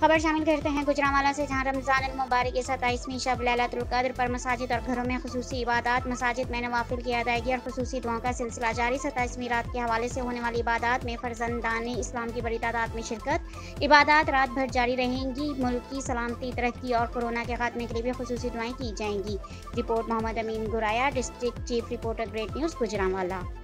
खबर शामिल करते हैं गुजरांवाला से, जहां रमजान अल मुबारक की 27वीं शब लैलतुल क़द्र पर मसाजिद और घरों में खुसूसी इबादत, मसाजिद में नवाफिल की अदायगी और खुसूसी दुआओं का सिलसिला जारी। 27वीं रात के हवाले से होने वाली इबादत में फर्जंदाने इस्लाम की बड़ी तादाद में शिरकत। इबादत रात भर जारी रहेंगी। मुल्क की सलामती, तरक्की और कोरोना के खात्मे के लिए भी खुसूसी दुआएं की जाएंगी। Report Mohammad Amin Guraya, district chief reporter, Great News Gujranwala.